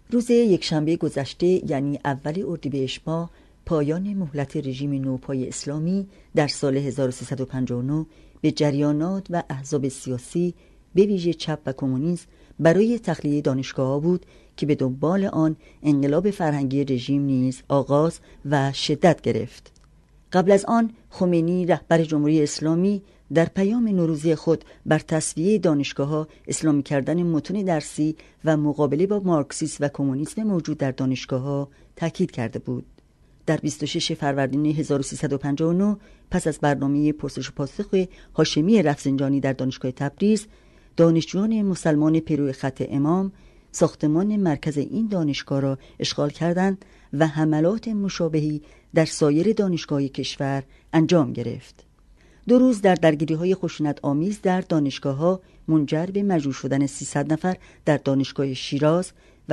روز یکشنبه گذشته یعنی اول اردیبهشت ماه پایان مهلت رژیم نوپای اسلامی در سال 1359 به جریانات و احزاب سیاسی به ویژه چپ و کمونیسم برای تخلیه دانشگاه‌ها بود که به دنبال آن انقلاب فرهنگی رژیم نیز آغاز و شدت گرفت. قبل از آن خمینی رهبر جمهوری اسلامی در پیام نوروزی خود بر تسویه دانشگاه‌ها، اسلامی کردن متون درسی و مقابله با مارکسیسم و کمونیسم موجود در دانشگاه‌ها تاکید کرده بود. در 26 فروردین 1359 پس از برنامه پرسش و پاسخ هاشمی رفسنجانی در دانشگاه تبریز، دانشجویان مسلمان پیرو خط امام ساختمان مرکز این دانشگاه را اشغال کردند و حملات مشابهی در سایر دانشگاه‌های کشور انجام گرفت. 2 روز در درگیری‌های خشونت آمیز در دانشگاه‌ها منجر به مجروح شدن 300 نفر در دانشگاه شیراز و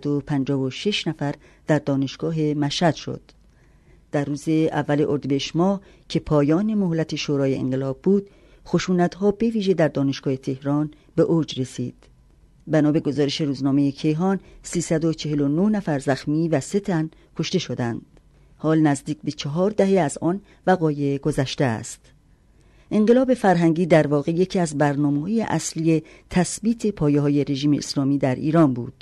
356 نفر در دانشگاه مشهد شد. در روز اول اردیبهشت ماه که پایان مهلت شورای انقلاب بود، خشونت‌ها به ویژه در دانشگاه تهران به اوج رسید. بنا به گزارش روزنامه کیهان 349 نفر زخمی و 3 تن کشته شدند. حال نزدیک به 4 دهه از آن وقایع گذشته است. انقلاب فرهنگی در واقع یکی از برنامه‌های اصلی تثبیت پایه‌های رژیم اسلامی در ایران بود.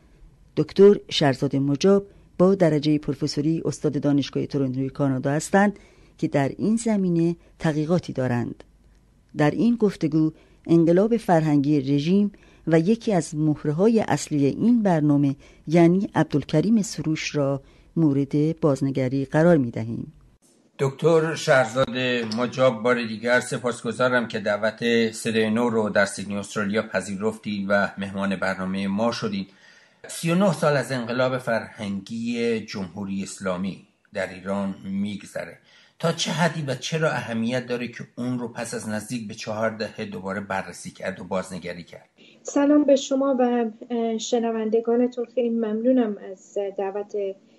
دکتر شهرزاد مجاب با درجه پروفسوری استاد دانشگاه تورنتو کانادا هستند که در این زمینه تحقیقاتی دارند. در این گفتگو انقلاب فرهنگی رژیم و یکی از مهره‌های اصلی این برنامه یعنی عبدالکریم سروش را مورد بازنگری قرار می‌دهیم. دکتر شهرزاد مجاب، بار دیگر سپاسگزارم که دعوت صدای نو رو در سیدنی استرالیا پذیرفتید و مهمان برنامه ما شدید. 39 سال از انقلاب فرهنگی جمهوری اسلامی در ایران میگذره. تا چه حدی و چرا اهمیت داره که اون رو پس از نزدیک به 4 دهه دوباره بررسی کرد و بازنگری کرد؟ سلام به شما و شنوندگانتون. خیلی ممنونم از دعوت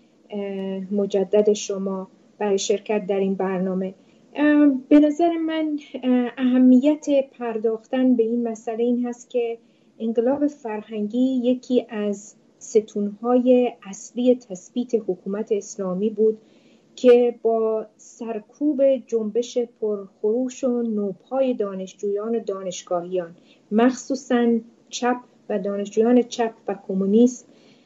مجدد شما برای شرکت در این برنامه. به نظر من اهمیت پرداختن به این مسئله این هست که انقلاب فرهنگی یکی از ستونهای اصلی تثبیت حکومت اسلامی بود که با سرکوب جنبش پرخروش و نوپای دانشجویان و دانشگاهیان، مخصوصاً چپ و دانشجویان چپ و کمونیست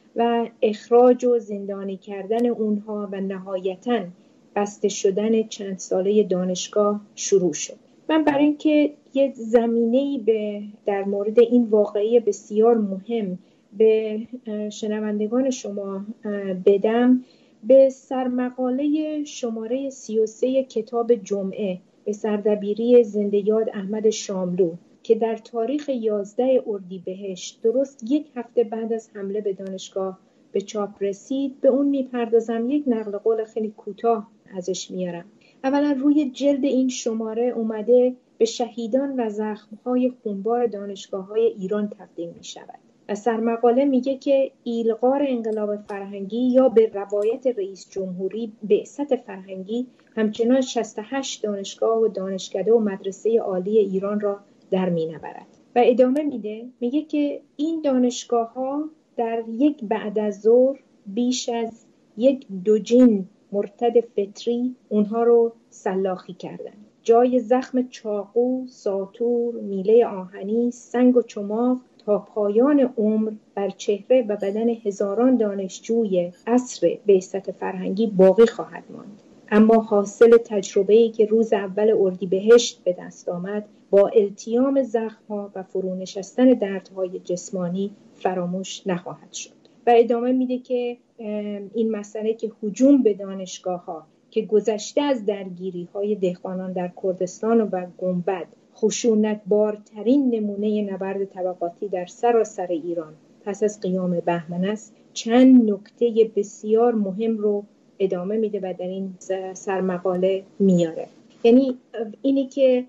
و اخراج و زندانی کردن اونها و نهایتاً بسته شدن چند ساله دانشگاه شروع شد. من برای اینکه یه زمینه‌ای در مورد این واقعه بسیار مهم به شنوندگان شما بدم، به سرمقاله شماره 33 کتاب جمعه به سردبیری زنده یاد احمد شاملو که در تاریخ 11 اردیبهشت درست 1 هفته بعد از حمله به دانشگاه به چاپ رسید، به اون میپردازم. یک نقل قول خیلی کوتاه ازش میارم. اولا روی جلد این شماره اومده به شهیدان و زخمهای خونبار دانشگاه‌های ایران تقدیم میشود. و سرمقاله میگه که ایلغار انقلاب فرهنگی یا به روایت رئیس جمهوری بعثت فرهنگی همچنان 68 دانشگاه و دانشکده و مدرسه عالی ایران را در مینبرد. و ادامه میده، میگه که این دانشگاه‌ها در یک بعد از ظهر بیش از 1 دوجین مرتد فطری اونها رو سلاخی کردن. جای زخم چاقو، ساطور، میله آهنی، سنگ و چماق تا پایان عمر بر چهره و بدن هزاران دانشجوی عصر بعثت فرهنگی باقی خواهد ماند. اما حاصل تجربه‌ای که روز اول اردیبهشت به دست آمد با التیام زخم‌ها و فرونشستن دردهای جسمانی فراموش نخواهد شد. و ادامه میده که این مسئله که هجوم به دانشگاه‌ها که گذشته از درگیری‌های دهقانان در کردستان و گنبد خشونت‌بارترین نمونه نبرد طبقاتی در سراسر ایران پس از قیام بهمن است، چند نکته بسیار مهم رو ادامه میده و در این سرمقاله میاره. یعنی اینی که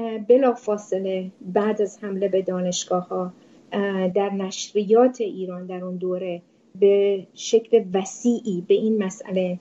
بلافاصله بعد از حمله به دانشگاه‌ها در نشریات ایران در اون دوره به شکل وسیعی به این مسئله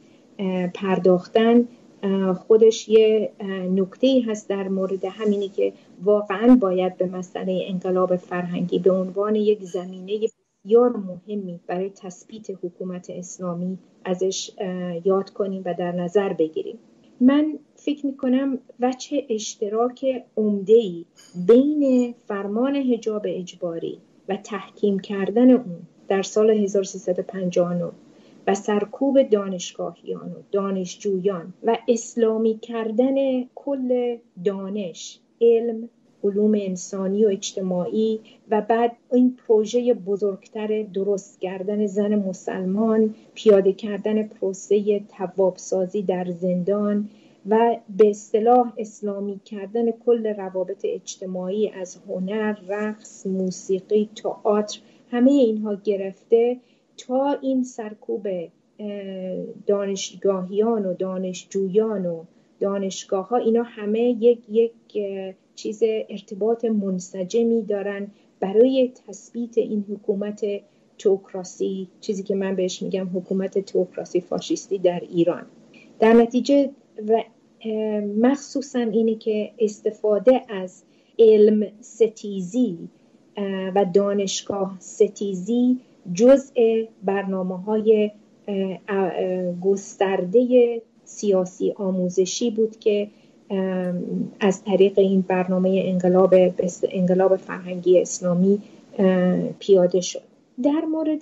پرداختن خودش یه نکته‌ای هست در مورد همینی که واقعاً باید به مسئله انقلاب فرهنگی به عنوان یک زمینه بسیار مهمی برای تثبیت حکومت اسلامی ازش یاد کنیم و در نظر بگیریم. من فکر میکنم وجه اشتراک عمده‌ای بین فرمان حجاب اجباری و تحکیم کردن اون در سال 1359 و سرکوب دانشگاهیان و دانشجویان و اسلامی کردن کل دانش، علم، علوم انسانی و اجتماعی و بعد این پروژه بزرگتر درست کردن زن مسلمان، پیاده کردن پروسه توابسازی در زندان و به اصطلاح اسلامی کردن کل روابط اجتماعی از هنر، رقص، موسیقی، تئاتر، همه اینها گرفته تا این سرکوب دانشگاهیان و دانشجویان و دانشگاه ها، اینا همه یک چیز ارتباط منسجمی دارن برای تثبیت این حکومت تئوکراسی، چیزی که من بهش میگم حکومت تئوکراسی فاشیستی در ایران. در نتیجه و مخصوصا اینه که استفاده از علم ستیزی و دانشگاه ستیزی جزء برنامه‌های گسترده سیاسی آموزشی بود که از طریق این برنامه انقلاب فرهنگی اسلامی پیاده شد. در مورد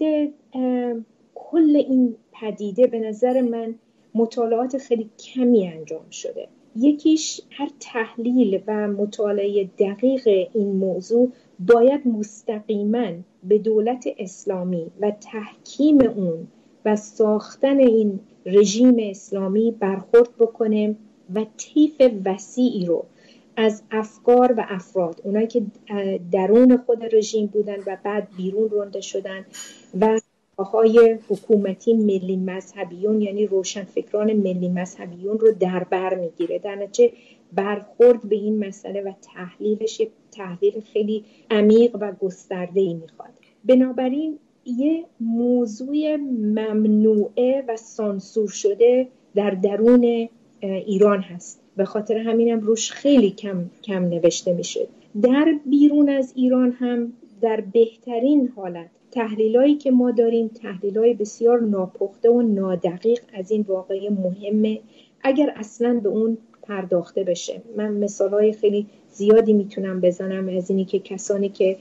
کل این پدیده به نظر من مطالعات خیلی کمی انجام شده. یکیش هر تحلیل و مطالعه دقیق این موضوع باید مستقیما به دولت اسلامی و تحکیم اون و ساختن این رژیم اسلامی برخورد بکنه و طیف وسیعی رو از افکار و افراد، اونایی که درون خود رژیم بودن و بعد بیرون رانده شدن و آهای حکومتی ملی مذهبیون، یعنی روشنفکران ملی مذهبیون رو در بر میگیره. در نتیجه برخورد به این مسئله و تحلیلش تحلیل خیلی عمیق و گسترده‌ای میخواد. بنابراین یه موضوع ممنوعه و سانسور شده در درون ایران هست، به خاطر همینم روش خیلی کم نوشته میشه. در بیرون از ایران هم در بهترین حالت تحلیلایی که ما داریم تحلیلای بسیار ناپخته و نادقیق از این واقعه مهمه اگر اصلاً به اون پرداخته بشه. من مثالای خیلی زیادی میتونم بزنم از اینی که کسانی که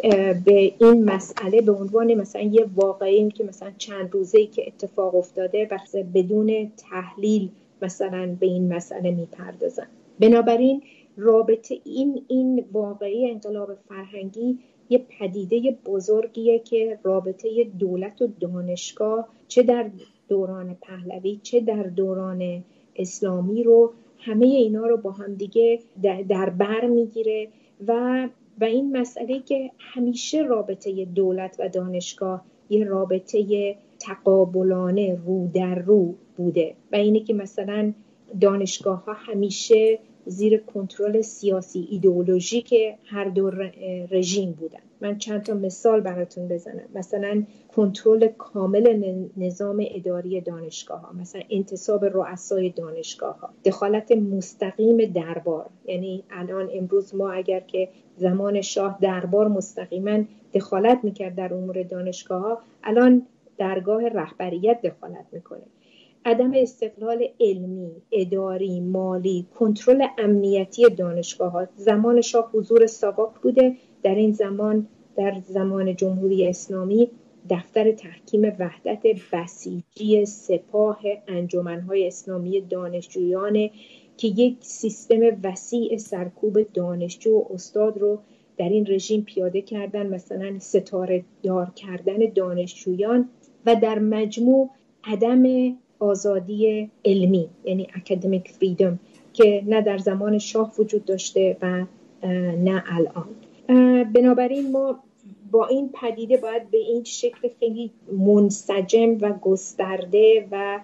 به این مسئله به عنوان مثلا یه واقعی که مثلا چند روزه‌ای که اتفاق افتاده و بدون تحلیل مثلا به این مسئله میپردازن. بنابراین رابطه این واقعی انقلاب فرهنگی یه پدیده بزرگیه که رابطه دولت و دانشگاه چه در دوران پهلوی چه در دوران اسلامی رو همه اینا رو با هم دیگه در بر میگیره و این مسئله که همیشه رابطه دولت و دانشگاه یه رابطه تقابلانه رو در رو بوده و اینه که مثلا دانشگاه ها همیشه زیر کنترل سیاسی ایدئولوژیک هر دو رژیم بودن. من چند تا مثال براتون بزنم. مثلا کنترل کامل نظام اداری دانشگاه ها، مثلا انتصاب رؤسای دانشگاه ها، دخالت مستقیم دربار. یعنی الان امروز ما اگر که زمان شاه دربار مستقیما دخالت میکرد در امور دانشگاه ها، الان درگاه رهبریت دخالت میکنه. عدم استقلال علمی، اداری، مالی، کنترل امنیتی دانشگاه‌ها. زمان شاه حضور ساواک بوده. در این زمان، در زمان جمهوری اسلامی، دفتر تحکیم وحدت بسیجی سپاه انجمن‌های اسلامی دانشجویان که یک سیستم وسیع سرکوب دانشجو و استاد رو در این رژیم پیاده کردن، مثلا ستاره دار کردن دانشجویان و در مجموع عدم آزادی علمی، یعنی اکادمیک فریدم، که نه در زمان شاه وجود داشته و نه الان. بنابراین ما با این پدیده باید به این شکل خیلی منسجم و گسترده و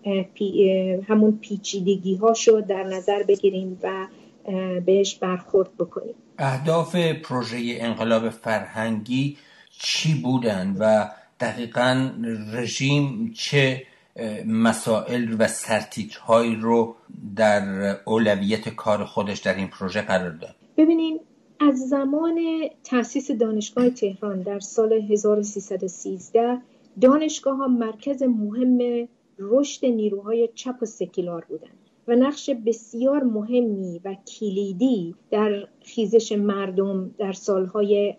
همون پیچیدگی هاشو در نظر بگیریم و بهش برخورد بکنیم. اهداف پروژه انقلاب فرهنگی چی بودن و دقیقاً رژیم چه مسائل و سرتیترهایی رو در اولویت کار خودش در این پروژه قرار داد؟ ببینین، از زمان تأسیس دانشگاه تهران در سال 1313 دانشگاه‌ها مرکز مهم رشد نیروهای چپ و سکولار بودند و نقش بسیار مهمی و کلیدی در خیزش مردم در سالهای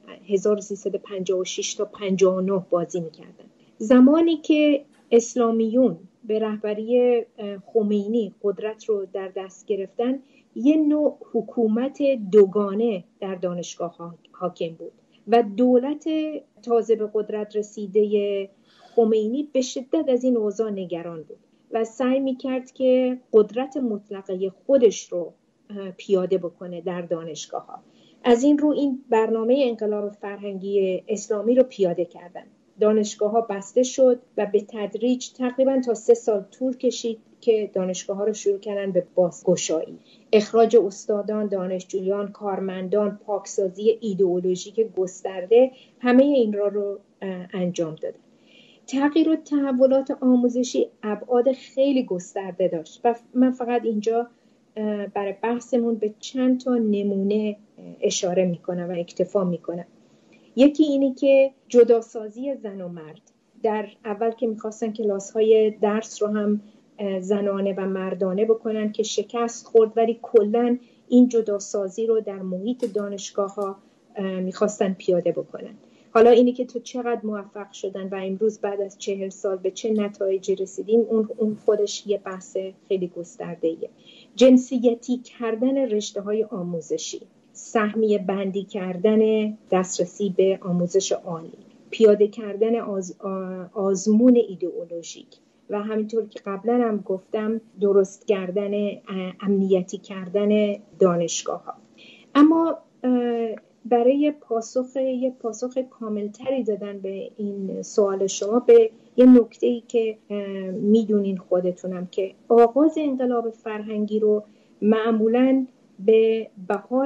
1356 تا 59 بازی می‌کردند. زمانی که اسلامیون به رهبری خمینی قدرت رو در دست گرفتن، یه نوع حکومت دوگانه در دانشگاه حاکم بود و دولت تازه به قدرت رسیده خمینی به شدت از این اوضاع نگران بود و سعی میکرد که قدرت مطلقه خودش رو پیاده بکنه در دانشگاه ها. از این رو این برنامه انقلاب فرهنگی اسلامی رو پیاده کردن. دانشگاه ها بسته شد و به تدریج تقریبا تا 3 سال طول کشید که دانشگاه ها رو شروع کردن به بازگشایی. اخراج استادان، دانشجویان، کارمندان، پاکسازی ایدئولوژیک گسترده، همه این رو انجام دادن. تغییر و تحولات آموزشی ابعاد خیلی گسترده داشت و من فقط اینجا برای بحثمون به چند تا نمونه اشاره میکنم و اکتفا میکنم. یکی اینی که جداسازی زن و مرد. در اول که میخواستن کلاس‌های درس رو هم زنانه و مردانه بکنن که شکست خورد، ولی کلاً این جداسازی رو در محیط دانشگاه‌ها میخواستن پیاده بکنن. حالا اینی که تو چقدر موفق شدن و امروز بعد از 40 سال به چه نتایجی رسیدیم، اون خودش یه بحث خیلی گسترده‌ایه. جنسیتی کردن رشته‌های آموزشی، سهمیه بندی کردن دسترسی به آموزش عالی، پیاده کردن آزمون ایدئولوژیک و همینطور که قبلا هم گفتم درست کردن امنیتی کردن دانشگاه‌ها. اما برای پاسخ کاملتری دادن به این سوال شما، به یه نکته‌ای که میدونین خودتونم که آغاز انقلاب فرهنگی رو معمولاً به بهار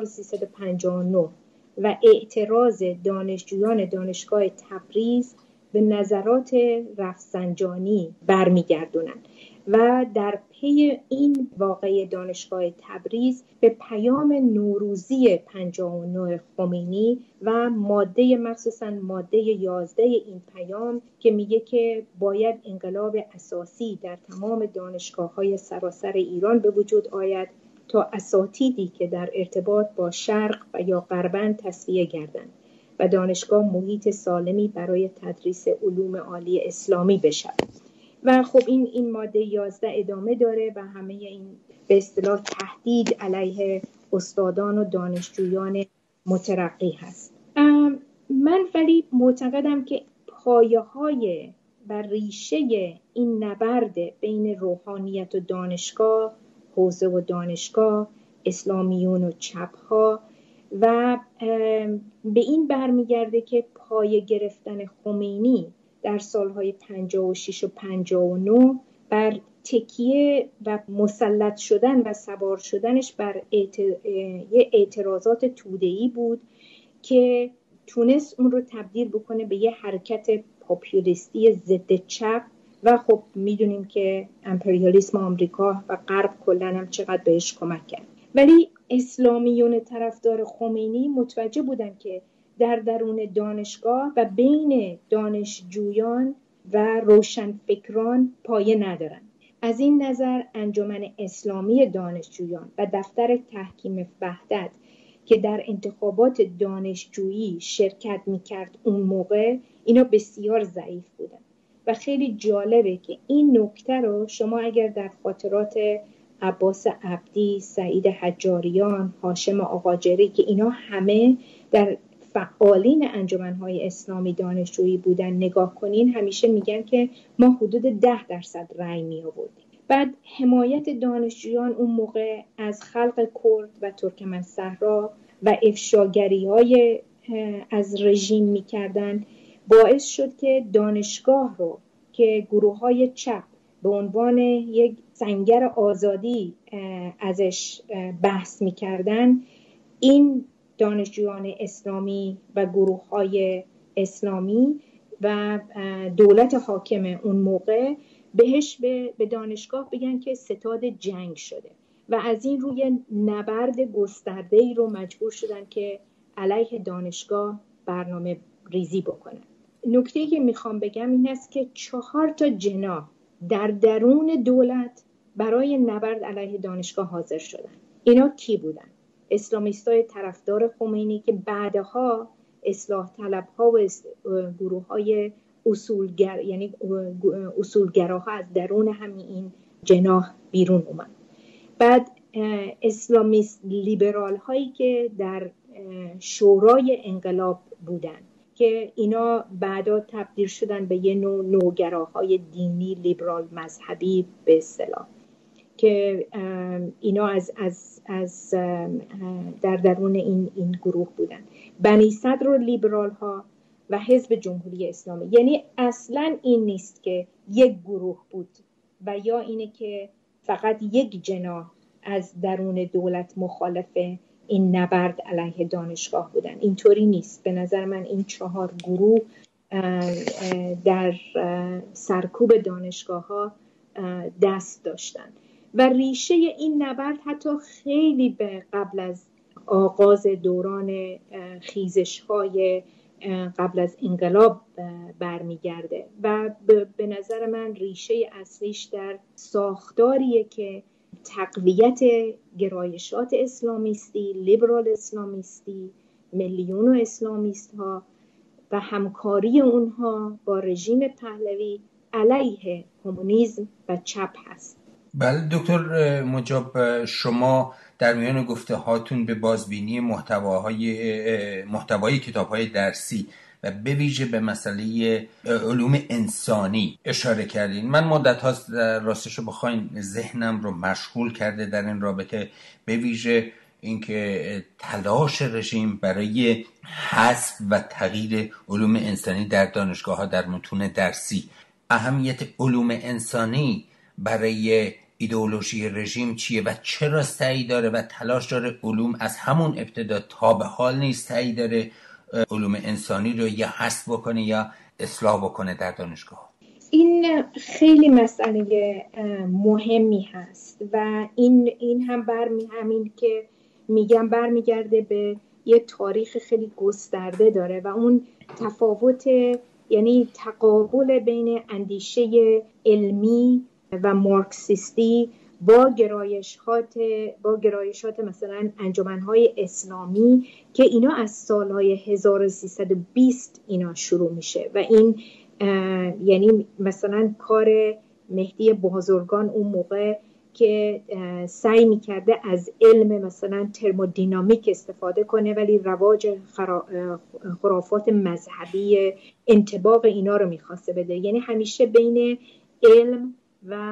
1359 و اعتراض دانشجویان دانشگاه تبریز به نظرات رفسنجانی برمیگردونن و در پی این واقعه دانشگاه تبریز به پیام نوروزی 59 خمینی و مخصوصاً ماده 11 این پیام که میگه که باید انقلاب اساسی در تمام دانشگاه‌های سراسر ایران به وجود آید تا اساتیدی که در ارتباط با شرق و یا غربند تصفیه گردند و دانشگاه محیط سالمی برای تدریس علوم عالی اسلامی بشود. و خب این ماده 11 ادامه داره و همه این به اصطلاح تهدید علیه استادان و دانشجویان مترقی هست. من ولی معتقدم که پایه‌های و ریشه این نبرد بین روحانیت و دانشگاه، حوزه و دانشگاه، اسلامیون و چپ‌ها و به این برمیگرده که پایه گرفتن خمینی در سالهای 56 و 59 بر تکیه و مسلط شدن و سوار شدنش بر اعتراضات توده‌ای بود که تونست اون رو تبدیل بکنه به یه حرکت پاپولیستی ضد چپ و خب میدونیم که امپریالیسم آمریکا و غرب کلاً هم چقدر بهش کمک کرد. ولی اسلامیون طرفدار خمینی متوجه بودن که در درون دانشگاه و بین دانشجویان و روشنفکران پایه ندارن. از این نظر انجمن اسلامی دانشجویان و دفتر تحکیم وحدت که در انتخابات دانشجویی شرکت میکرد اون موقع، اینا بسیار ضعیف بودن و خیلی جالبه که این نکته رو شما اگر در خاطرات عباس عبدی، سعید حجاریان، هاشم آقاجری که اینا همه در فعالین انجمن‌های اسلامی دانشجویی بودن نگاه کنین، همیشه میگن که ما حدود 10% رأی می آوردیم. بعد حمایت دانشجویان اون موقع از خلق کرد و ترکمن صحرا و افشاگری‌های از رژیم میکردن باعث شد که دانشگاه رو که گروه‌های چپ به عنوان یک سنگر آزادی ازش بحث میکردن، این دانشجویان اسلامی و گروه‌های اسلامی و دولت حاکم اون موقع بهش به دانشگاه بگن که ستاد جنگ شده و از این روی نبرد گسترده‌ای رو مجبور شدن که علیه دانشگاه برنامه ریزی بکنن. نکته‌ای که میخوام بگم این است که 4 جناح در درون دولت برای نبرد علیه دانشگاه حاضر شدن. اینا کی بودن؟ اسلامیستای طرفدار خمینی که بعدها اصلاح طلب‌ها و گروه‌های یعنی اصولگراها از درون همین این جناح بیرون اومد. بعد اسلامیست لیبرال هایی که در شورای انقلاب بودن که اینا بعدا تبدیل شدن به یه نوگراهای دینی لیبرال مذهبی به اصطلاح، که اینا از در درون این گروه بودن. بنی صدر و لیبرال ها و حزب جمهوری اسلامی. یعنی اصلا این نیست که یک گروه بود و یا اینه که فقط یک جناح از درون دولت مخالف این نبرد علیه دانشگاه بودن. اینطوری نیست. به نظر من این 4 گروه در سرکوب دانشگاه ها دست داشتن و ریشه این نبرد حتی خیلی به قبل از آغاز دوران خیزش های قبل از انقلاب برمیگرده و به نظر من ریشه اصلیش در ساختاریه که تقویت گرایشات اسلامیستی، لیبرال اسلامیستی، میلیون و اسلامیست ها و همکاری اونها با رژیم پهلوی علیه کمونیسم و چپ هست. بله دکتر مجاب، شما در میان گفته هاتون به بازبینی محتوای کتاب‌های درسی و به ویژه به مسئله علوم انسانی اشاره کردین. من مدت هاست راستشو بخواین ذهنم رو مشغول کرده در این رابطه، به ویژه اینکه تلاش رژیم برای حذف و تغییر علوم انسانی در دانشگاه‌ها در متون درسی، اهمیت علوم انسانی برای ایدئولوژی رژیم چیه و چرا سعی داره و تلاش داره علوم از همون ابتدا تا به حال نیست سعی داره علوم انسانی رو یا حذف بکنه یا اصلاح بکنه در دانشگاه؟ این خیلی مسئله مهمی هست و این هم همین که میگم برمیگرده به یه تاریخ خیلی گسترده داره و اون تفاوت، یعنی تقابل بین اندیشه علمی و مارکسیستی با گرایشات مثلا انجمنهای اسلامی که اینا از سالهای 1320 اینا شروع میشه و این یعنی مثلا کار مهدی بازرگان اون موقع که سعی میکرده از علم مثلا ترمودینامیک استفاده کنه ولی رواج خرافات مذهبی انطباق اینا رو میخواسته بده. یعنی همیشه بین علم و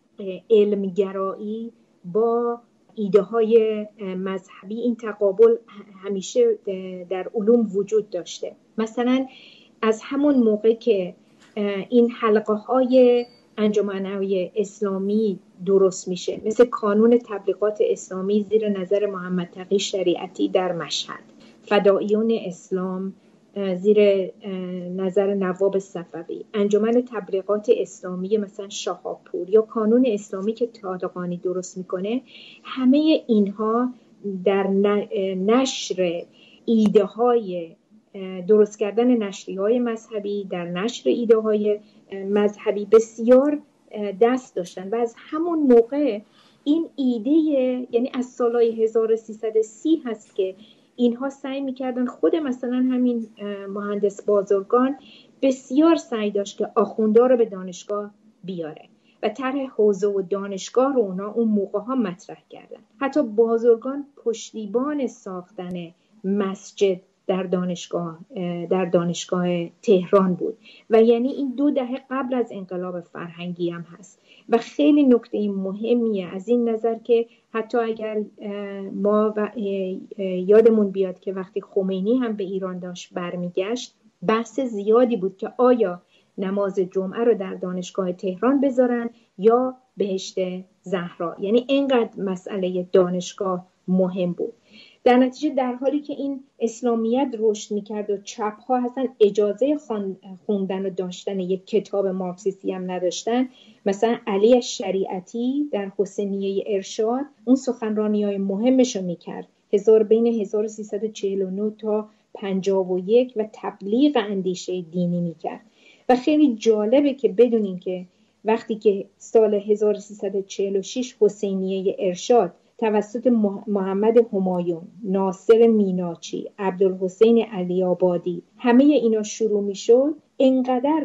علمگرایی با ایده های مذهبی این تقابل همیشه در علوم وجود داشته. مثلا از همون موقع که این حلقه های انجمنهای اسلامی درست میشه، مثل کانون تبلیغات اسلامی زیر نظر محمد تقی شریعتی در مشهد، فدائیون اسلام زیر نظر نواب صفوی، انجمن تبلیغات اسلامی مثلا شاهپور یا کانون اسلامی که طالقانی درست میکنه، همه اینها در نشر ایده های درست کردن نشریه های مذهبی، در نشر ایده های مذهبی بسیار دست داشتن و از همون موقع این ایده، یعنی از سالهای 1330 هست که اینها سعی میکردن، خود مثلا همین مهندس بازرگان بسیار سعی داشت که آخوندا رو به دانشگاه بیاره و طرح حوزه و دانشگاه رو اونا اون موقع ها مطرح کردن. حتی بازرگان پشتیبان ساختن مسجد در دانشگاه تهران بود و یعنی این 2 دهه قبل از انقلاب فرهنگی هم هست و خیلی نکته مهمیه از این نظر که حتی اگر ما یادمون بیاد که وقتی خمینی هم به ایران داشت برمیگشت، بحث زیادی بود که آیا نماز جمعه رو در دانشگاه تهران بذارن یا بهشت زهرا. یعنی اینقدر مسئله دانشگاه مهم بود. در natice در حالی که این اسلامیت رشد میکرد و چپ‌ها اصلا اجازه خوندن و داشتن یک کتاب مارکسیستی هم نداشتن، مثلا علی شریعتی در حسینیه ارشاد اون سخنرانی‌های مهمشو میکرد بین 1349 تا 51 و تبلیغ اندیشه دینی میکرد. و خیلی جالبه که بدونین که وقتی که سال 1346 حسینیه ارشاد توسط محمد همایون، ناصر میناچی، عبدالحسین علی آبادی همه اینا شروع میشد، اینقدر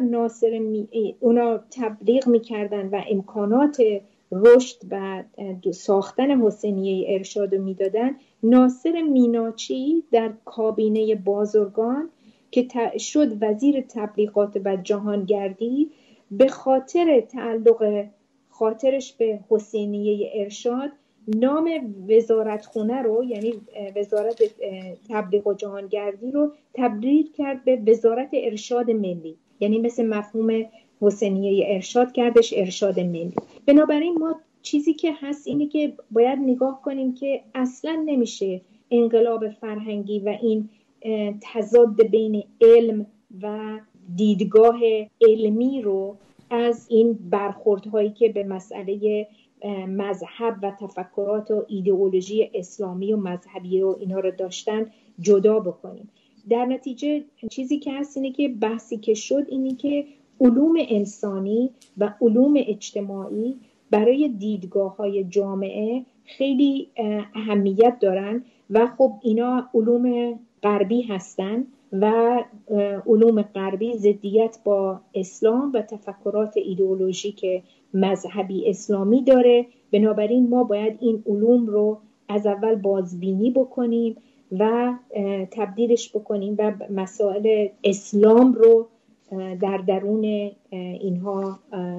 اونا تبلیغ میکردن و امکانات رشد و ساختن حسینیه ارشاد رو میدادن. ناصر میناچی در کابینه بازرگان که شد وزیر تبلیغات و جهانگردی، به خاطر تعلق خاطرش به حسینیه ارشاد نام وزارتخونه رو، یعنی وزارت تبلیغ و جهانگردی رو تبدیل کرد به وزارت ارشاد ملی، یعنی مثل مفهوم حسینیه ارشاد کردش ارشاد ملی. بنابراین ما چیزی که هست اینه که باید نگاه کنیم که اصلا نمیشه انقلاب فرهنگی و این تضاد بین علم و دیدگاه علمی رو از این برخوردهایی که به مسئله مذهب و تفکرات و ایدئولوژی اسلامی و مذهبی و اینا رو داشتن جدا بکنیم. در نتیجه چیزی که هست اینه که بحثی که شد اینه که علوم انسانی و علوم اجتماعی برای دیدگاه‌های جامعه خیلی اهمیت دارن و خب اینا علوم غربی هستن و علوم غربی ضدیت با اسلام و تفکرات ایدئولوژیک مذهبی اسلامی داره. بنابراین ما باید این علوم رو از اول بازبینی بکنیم و تبدیلش بکنیم و مسائل اسلام رو در درون اینها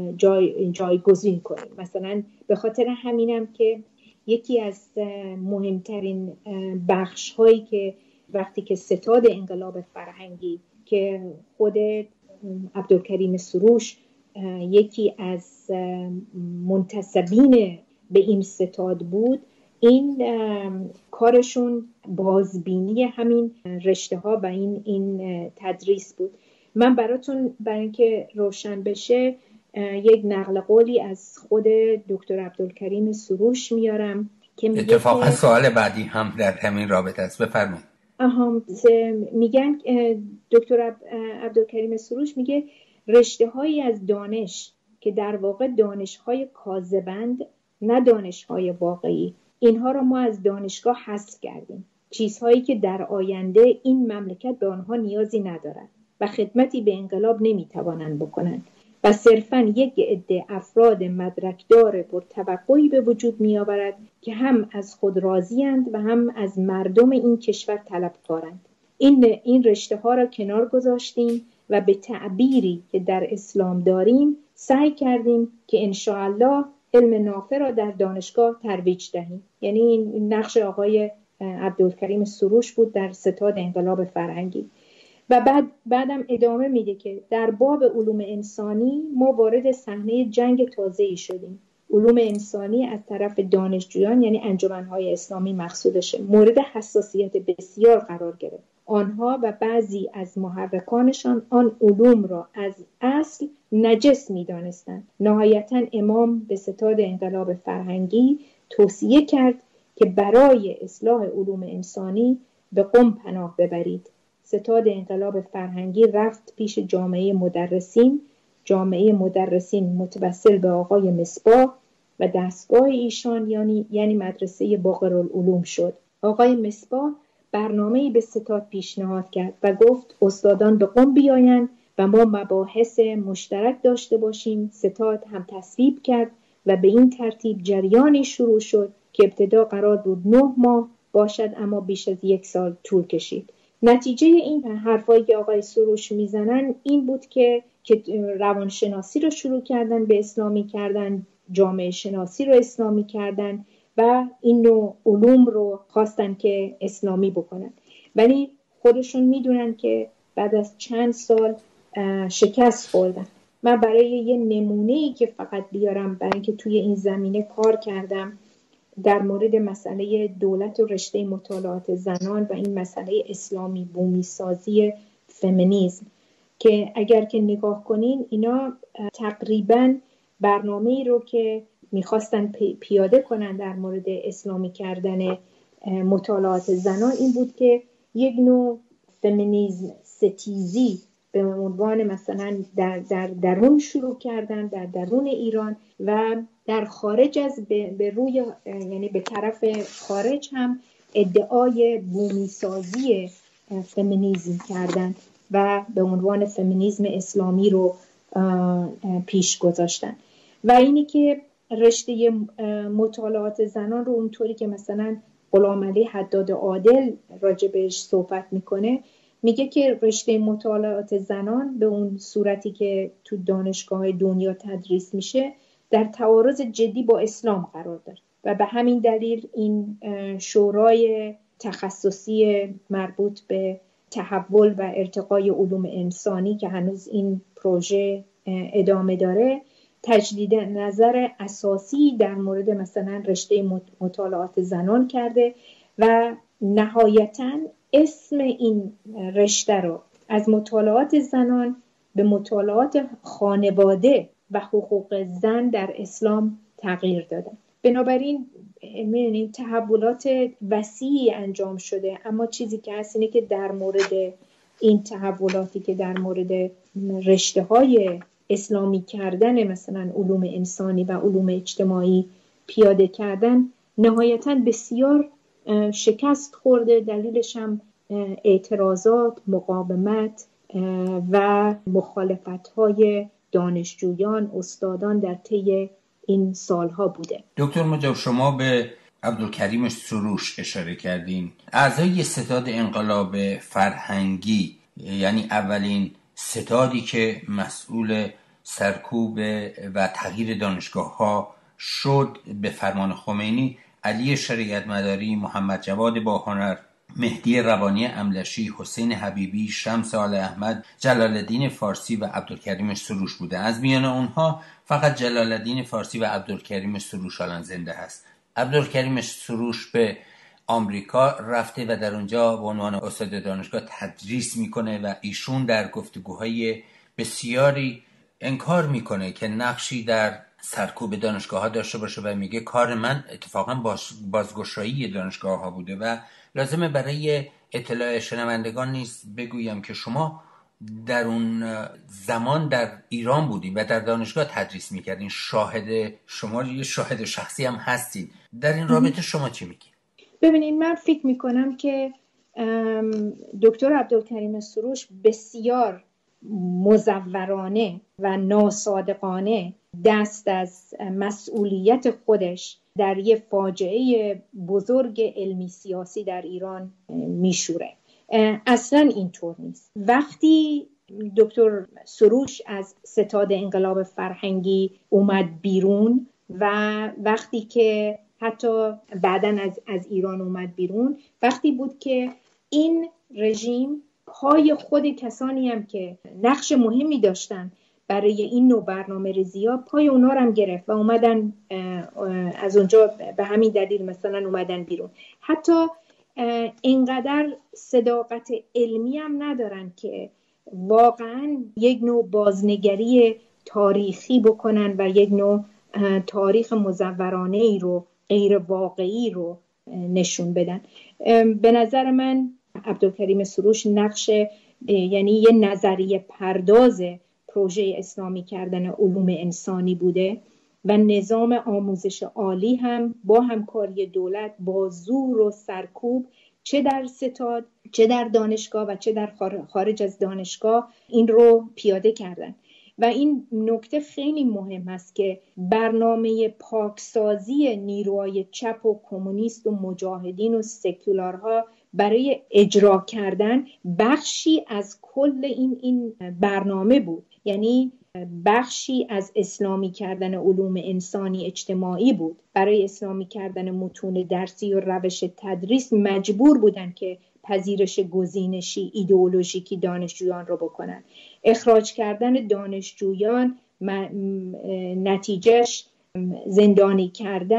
جایگزین کنیم. مثلا به خاطر همینم که یکی از مهمترین بخش هایی که وقتی که ستاد انقلاب فرهنگی که خود عبدالکریم سروش یکی از منتسبین به این ستاد بود، این کارشون بازبینی همین رشته ها و این تدریس بود. من براتون برای اینکه روشن بشه یک نقل قولی از خود دکتر عبدالکریم سروش میارم که میگه اتفاقا سوال بعدی هم در همین رابطه است. بفرمایید. میگن دکتر عبدالکریم سروش میگه رشته هایی از دانش که در واقع دانش های کاذبند نه دانش های واقعی، اینها را ما از دانشگاه حذف کردیم، چیزهایی که در آینده این مملکت به آنها نیازی ندارد و خدمتی به انقلاب نمیتوانند بکنند و صرفاً یک عده افراد مدرکدار پرتوقعی به وجود میآورد که هم از خود راضی‌اند و هم از مردم این کشور طلبکارند. این رشته ها را کنار گذاشتیم و به تعبیری که در اسلام داریم سعی کردیم که انشاءالله علم نافع را در دانشگاه ترویج دهیم. یعنی این نقش آقای عبدالکریم سروش بود در ستاد انقلاب فرهنگی. و بعدم ادامه میده که در باب علوم انسانی ما وارد صحنه جنگ تازه‌ای شدیم. علوم انسانی از طرف دانشجویان یعنی انجمن‌های اسلامی مقصودشه مورد حساسیت بسیار قرار گرفت. آنها و بعضی از محرکانشان آن علوم را از اصل نجس می‌دانستند. نهایتاً امام به ستاد انقلاب فرهنگی توصیه کرد که برای اصلاح علوم انسانی به قم پناه ببرید. ستاد انقلاب فرهنگی رفت پیش جامعه مدرسین متوسل به آقای مصباح و دستگاه ایشان یعنی مدرسه باقرالعلوم شد. آقای مصباح برنامه‌ای به ستاد پیشنهاد کرد و گفت استادان به قم بیایند و ما مباحث مشترک داشته باشیم. ستاد هم تصویب کرد و به این ترتیب جریانی شروع شد که ابتدا قرار بود 9 ماه باشد اما بیش از 1 سال طول کشید. نتیجه این حرفایی که آقای سروش میزنن این بود که روانشناسی رو شروع کردن به اسلامی کردن، جامعه شناسی رو اسلامی کردن و این نوع علوم رو خواستن که اسلامی بکنن، ولی خودشون میدونن که بعد از چند سال شکست خوردن. من برای یه نمونه‌ای که فقط بیارم برای اینکه توی این زمینه کار کردم در مورد مسئله دولت و رشته مطالعات زنان و این مسئله اسلامی بومی سازی فمینیسم که اگر که نگاه کنین اینا تقریباً برنامه‌ای رو که میخواستن پیاده کنن در مورد اسلامی کردن مطالعات زنان این بود که یک نوع فمینیسم ستیزی به عنوان مثلا در درون شروع کردن، در درون ایران و در خارج از به روی یعنی به طرف خارج هم ادعای بومی سازی فمینیسم کردن و به عنوان فمینیسم اسلامی رو پیش گذاشتن و اینی که رشته مطالعات زنان رو اونطوری که مثلا غلامعلی حداد عادل راجبش صحبت میکنه، میگه که رشته مطالعات زنان به اون صورتی که تو دانشگاه دنیا تدریس میشه در تعارض جدی با اسلام قرار داره و به همین دلیل این شورای تخصصی مربوط به تحول و ارتقای علوم انسانی که هنوز این پروژه ادامه داره تجدید نظر اساسی در مورد مثلا رشته مطالعات زنان کرده و نهایتاً اسم این رشته رو از مطالعات زنان به مطالعات خانواده و حقوق زن در اسلام تغییر دادن. بنابراین می‌بینیم تحولات وسیعی انجام شده، اما چیزی که هست اینه که در مورد این تحولاتی که در مورد رشته‌های اسلامی کردن مثلا علوم انسانی و علوم اجتماعی پیاده کردن نهایتاً بسیار شکست خورده. دلیلش هم اعتراضات، مقاومت و مخالفت‌های دانشجویان، استادان در طی این سالها بوده. دکتر مجاب، شما به عبدالکریم سروش اشاره کردین، اعضای ستاد انقلاب فرهنگی، یعنی اولین ستادی که مسئول سرکوب و تغییر دانشگاه‌ها شد به فرمان خمینی، علی شریعت مداری، محمد جواد باهنر، مهدی روانی املشی، حسین حبیبی، شمس آل احمد، جلال الدین فارسی و عبدالکریم سروش بوده. از میان اونها فقط جلال الدین فارسی و عبدالکریم سروش الان زنده هست. عبدالکریم سروش به آمریکا رفته و در اونجا به عنوان استاد دانشگاه تدریس میکنه و ایشون در گفتگوهای بسیاری انکار میکنه که نقشی در سرکوب دانشگاه ها داشته باشه و میگه کار من اتفاقا بازگشایی دانشگاه ها بوده. و لازمه برای اطلاع شنوندگان نیست بگویم که شما در اون زمان در ایران بودین و در دانشگاه تدریس میکردین، شما یه شاهد شخصی هم هستین. در این رابطه شما چی میگین؟ ببینید، من فکر میکنم که دکتر عبدالکریم سروش بسیار مزورانه و ناصادقانه دست از مسئولیت خودش در یه فاجعه بزرگ علمی سیاسی در ایران میشوره. اصلا اینطور نیست. وقتی دکتر سروش از ستاد انقلاب فرهنگی اومد بیرون و وقتی که حتی بعداً از ایران اومد بیرون، وقتی بود که این رژیم پای خود کسانی هم که نقش مهمی داشتن برای این نوع برنامه ریزی‌ها، پای اونا رو هم گرفت و اومدن از اونجا به همین دلیل مثلا اومدن بیرون. حتی اینقدر صداقت علمی هم ندارن که واقعا یک نوع بازنگری تاریخی بکنن و یک نوع تاریخ مزورانه ای رو، غیر واقعی رو نشون بدن. به نظر من عبدالکریم سروش یعنی یه نظریه پرداز پروژه اسلامی کردن علوم انسانی بوده و نظام آموزش عالی هم با همکاری دولت با زور و سرکوب، چه در ستاد، چه در دانشگاه و چه در خارج از دانشگاه، این رو پیاده کردن. و این نکته خیلی مهم است که برنامه پاکسازی نیروهای چپ و کمونیست و مجاهدین و سکولارها برای اجرا کردن بخشی از کل این برنامه بود. یعنی بخشی از اسلامی کردن علوم انسانی اجتماعی بود. برای اسلامی کردن متون درسی و روش تدریس مجبور بودن که پذیرش گزینشی ایدئولوژیکی دانشجویان رو بکنن. اخراج کردن دانشجویان نتیجهش زندانی کردن،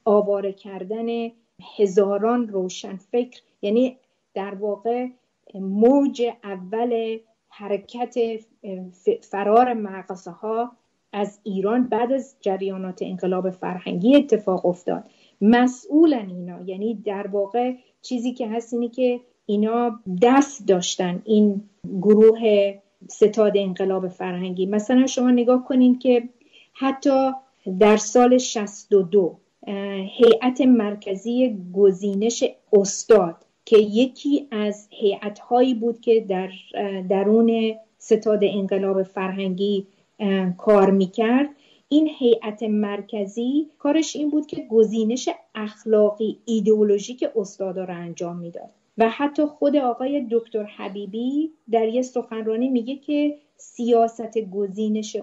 آواره کردن هزاران روشنفکر، یعنی در واقع موج اول حرکت فرار مغزها از ایران بعد از جریانات انقلاب فرهنگی اتفاق افتاد. مسئولن اینا، یعنی در واقع چیزی که هست اینه که اینا دست داشتن، این گروه ستاد انقلاب فرهنگی. مثلا شما نگاه کنین که حتی در سال 62 هیئت مرکزی گزینش استاد که یکی از هیئت‌هایی بود که در درون ستاد انقلاب فرهنگی کار میکرد، این هیئت مرکزی کارش این بود که گزینش اخلاقی ایدئولوژیک استادا رو انجام میداد. و حتی خود آقای دکتر حبیبی در یه سخنرانی میگه که سیاست گزینش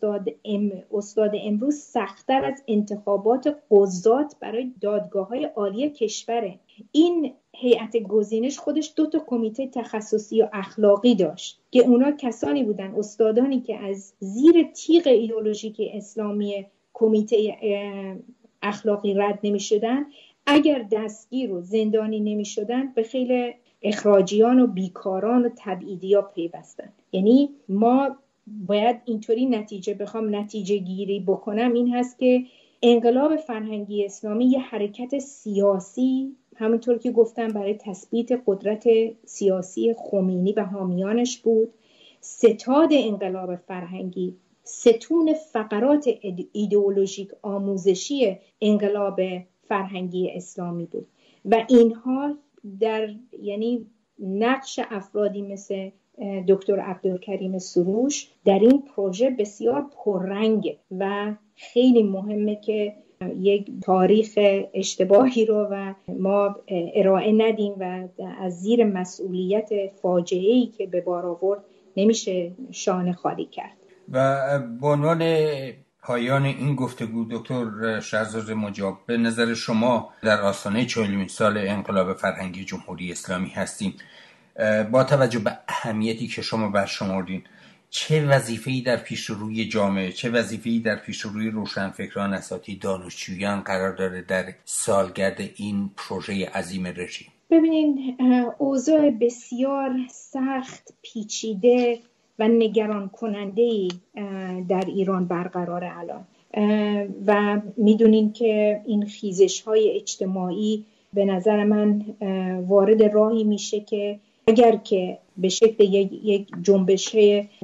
استاد امروز سخت‌تر از انتخابات قضات برای دادگاه‌های عالی کشوره. این هیئت گزینش خودش 2 کمیته تخصصی و اخلاقی داشت که اونا کسانی بودن، استادانی که از زیر تیغ ایدئولوژیک اسلامی کمیته اخلاقی رد نمی‌شدن، اگر دستگیر و زندانی نمی‌شدن به خیلی اخراجیان و بیکاران و تبعیدیا پیوستن. یعنی ما باید اینطوری نتیجه گیری بکنم، این هست که انقلاب فرهنگی اسلامی یه حرکت سیاسی، همونطور که گفتم، برای تثبیت قدرت سیاسی خمینی و حامیانش بود. ستاد انقلاب فرهنگی ستون فقرات ایدئولوژیک آموزشی انقلاب فرهنگی اسلامی بود و اینها در یعنی نقش افرادی مثل دکتر عبدالکریم سروش در این پروژه بسیار پررنگه و خیلی مهمه که یک تاریخ اشتباهی رو و ما ارائه ندیم و از زیر مسئولیت فاجعه‌ای که به بار آورد نمیشه شانه خالی کرد. و به عنوان پایان این گفتگو دکتر شهرزاد مجاب، به نظر شما در آستانه 40 سال انقلاب فرهنگی جمهوری اسلامی هستیم، با توجه به اهمیتی که شما برشمردین، چه وظیفه‌ای در پیش روی جامعه، چه وظیفه‌ای در پیش روی روشنفکران، اساتید، دانشجویان قرار داره در سالگرد این پروژه عظیم رژیم؟ ببینید، اوضاع بسیار سخت، پیچیده و نگران کننده‌ای در ایران برقرار الان و میدونین که این خیزش‌های اجتماعی به نظر من وارد راهی میشه که اگر که به شکل یک جنبش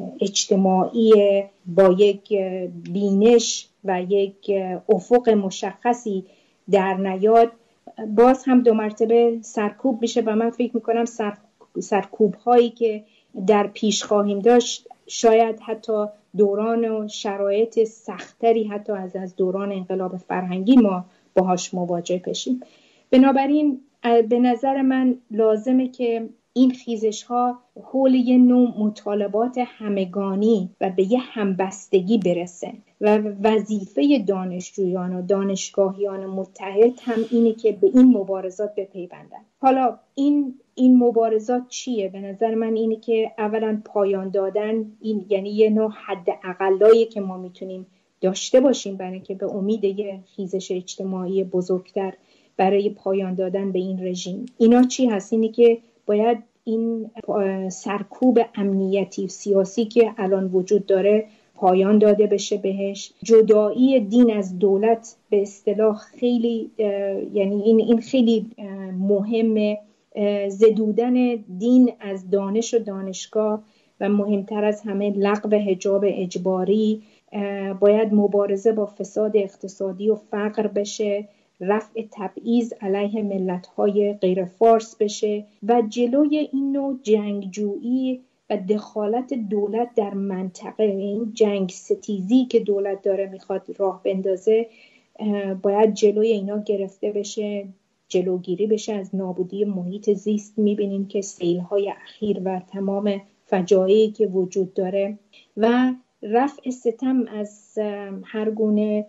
اجتماعی با یک بینش و یک افق مشخصی در نیاد، باز هم 2 مرتبه سرکوب میشه و من فکر میکنم سرکوب هایی که در پیش خواهیم داشت شاید حتی دوران و شرایط سختری حتی از دوران انقلاب فرهنگی ما باهاش مواجه بشیم. بنابراین به نظر من لازمه که این خیزش ها حول یه نوع مطالبات همگانی و به یه همبستگی برسن و وظیفه دانشجویان و دانشگاهیان متحد هم اینه که به این مبارزات بپیوندن. حالا این مبارزات چیه؟ به نظر من اینه که اولا پایان دادن، این یعنی یه نوع حد اقلایی که ما میتونیم داشته باشیم برای که به امید یه خیزش اجتماعی بزرگتر برای پایان دادن به این رژیم. اینا چی هست؟ اینه که باید این سرکوب امنیتی سیاسی که الان وجود داره پایان داده بشه بهش. جدایی دین از دولت به اصطلاح خیلی یعنی این خیلی مهمه. زدودن دین از دانش و دانشگاه و مهمتر از همه لغو حجاب اجباری. باید مبارزه با فساد اقتصادی و فقر بشه، رفع تبعیض علیه ملت‌های غیر فارس بشه و جلوی این نوع جنگجویی و دخالت دولت در منطقه، این جنگ ستیزی که دولت داره میخواد راه بندازه، باید جلوی اینا گرفته بشه، جلوگیری بشه از نابودی محیط زیست. میبینیم که سیل‌های اخیر و تمام فجایعی که وجود داره و رفع ستم از هر گونه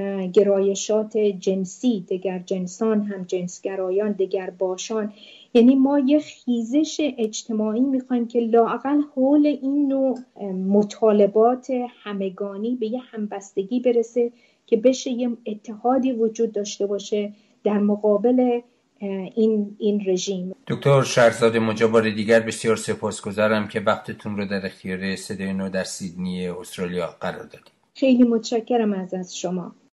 گرایشات جنسی، دگر جنسان، هم جنسگرایان، دگر باشان. یعنی ما یه خیزش اجتماعی میخوایم که لااقل حول این نوع مطالبات همگانی به یه همبستگی برسه که بشه یه اتحادی وجود داشته باشه در مقابل این رژیم. دکتر شهرزاد مجاب، بار دیگر بسیار سپاسگزارم که وقتتون رو در اختیار صدای نو در سیدنی استرالیا قرار دادید. خیلی متشکرم از شما.